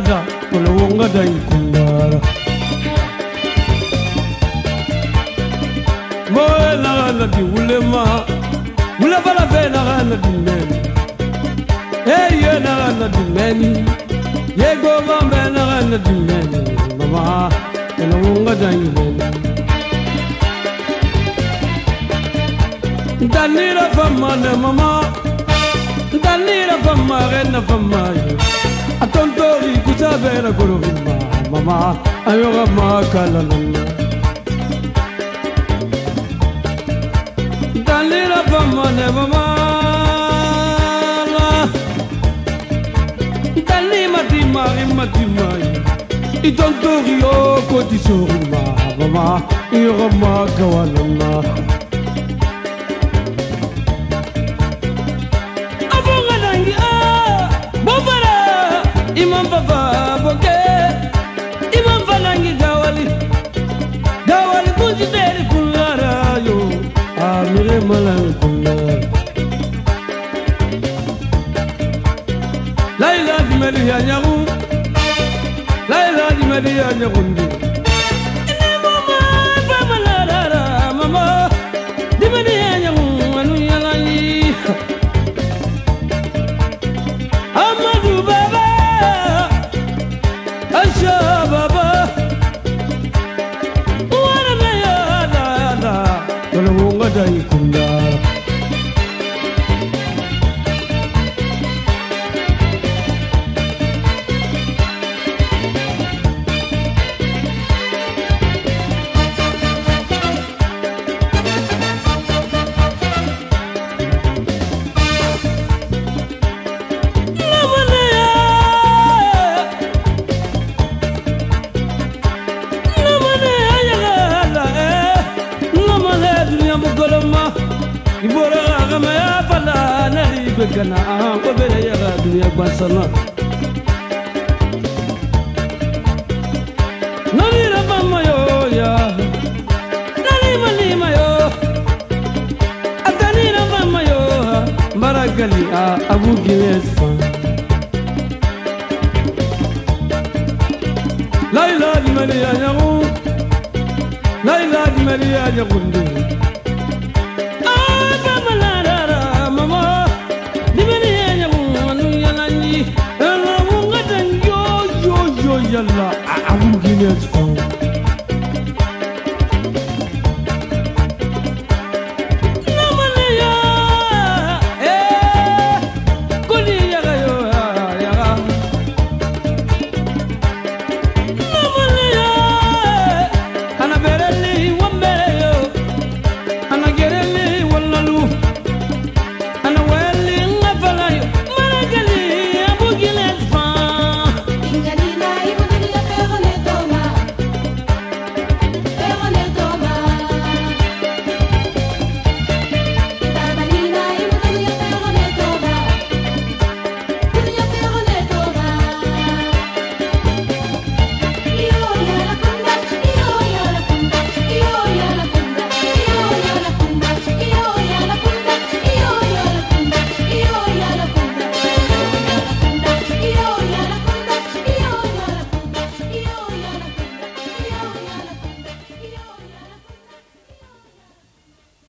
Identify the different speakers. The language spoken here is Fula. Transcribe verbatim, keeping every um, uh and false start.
Speaker 1: da kono wonga dai kundara mo la la di ulema ula bala fe na na di men hey ye na na di men ye go ma me na na di men mama kono wonga dai men danira fama ne mama danira fama rena fama atontori kusabera goroma mama ayoga makala nana danira fama ne mama dani mati mari mati mai itontori o kotisoruma mama ayoga makala nana Imam Baba Boke Imam Falangi Gawali Gawali Kunji Deri Kulara Yo Amire Malang Kulara Laila di Maria Nyaru Laila di Maria Nyarundi Ine mama Baba Lara Mama Di Maria Nyaru Anu Yalani Amadu Baba Baba, wana na ya la la, kono wonga dai kunda. Ibro agama ya fala na ribekana ko bere ya dunya basana nani rabama yo ya nani malima yo atani rabama yo maragali a abu ginesfa laila di maria nyaru laila di maria nyagundu Yalla, I'm gonna